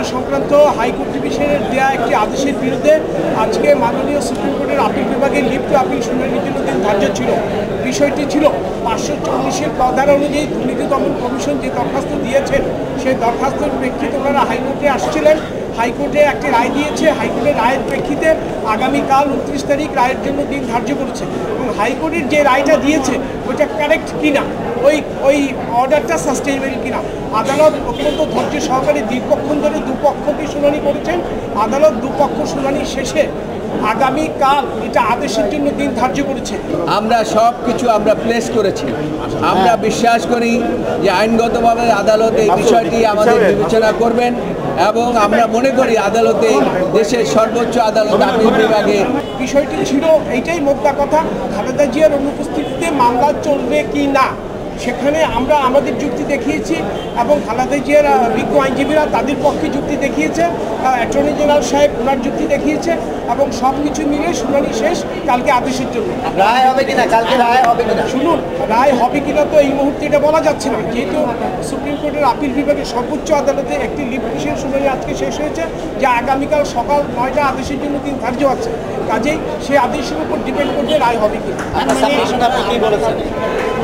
মামলা সংক্রান্ত হাইকোর্ট ডিভিশনের দেওয়া একটি আদেশের বিরুদ্ধে আজকে মাননীয় সুপ্রিম কোর্টের আপিল বিভাগের লিপ্ত আপিল শুনানির জন্য দিন ধার্য ছিল। বিষয়টি ছিল 540-এর ধারা অনুযায়ী দুর্নীতি দমন কমিশন যে দরখাস্ত দিয়েছেন সেই দরখাস্তের প্রেক্ষিতে ওনারা হাইকোর্টে আসছিলেন। হাইকোর্টে একটি রায় দিয়েছে, হাইকোর্টের রায়ের প্রেক্ষিতে আগামীকাল 29 তারিখ রায়ের জন্য দিন ধার্য করেছে এবং হাইকোর্টের যে রায়টা দিয়েছে ওইটা কারেক্ট কিনা, ওই অর্ডারটা সাস্টেইনেবল কিনা আদালত অত্যন্ত ধৈর্য সহকারে দীর্ঘক্ষণ ধরে দুপক্ষকে শুনানি করেছেন। আদালত দুপক্ষ শুনানি শেষে আগামীকাল এটা আদেশের জন্য দিন ধার্য করেছে। আমরা সব কিছু আমরা প্লেস করেছি। আমরা বিশ্বাস করি যে আইনগতভাবে আদালত এই বিষয়টি আমাদের বিবেচনা করবেন এবং আমরা মনে করি আদালতে দেশের সর্বোচ্চ আদালত আপিল বিভাগে বিষয়টি ছিল এইটাই মোদ্দা কথা, খালেদা জিয়ার অনুপস্থিতিতে মামলা চলবে কি না সেখানে আমরা আমাদের যুক্তি দেখিয়েছি এবং খালেদা জিয়ার বিজ্ঞ আইনজীবীরা তাদের পক্ষে যুক্তি দেখিয়েছে, অ্যাটর্নি জেনারেল সাহেব ওনার যুক্তি দেখিয়েছে এবং সব কিছু মিলে শুনানি শেষ কালকে আদেশের জন্য। রায় হবে কিনা, কালকে রায় হবে কিনা? শুনুন, রায় হবে কিনা তো এই মুহূর্তে এটা বলা যাচ্ছে না, যেহেতু সুপ্রিম কোর্টের আপিল বিভাগের সর্বোচ্চ আদালতে একটি লিটিগেশন শুনানি আজকে শেষ হয়েছে, যা আগামীকাল সকাল 9টা আদেশের জন্য দিন ধার্য আছে। কাজেই সেই আদেশের উপর ডিপেন্ড করবে রায় হবে কিনা। আপনি কি বলেছেন?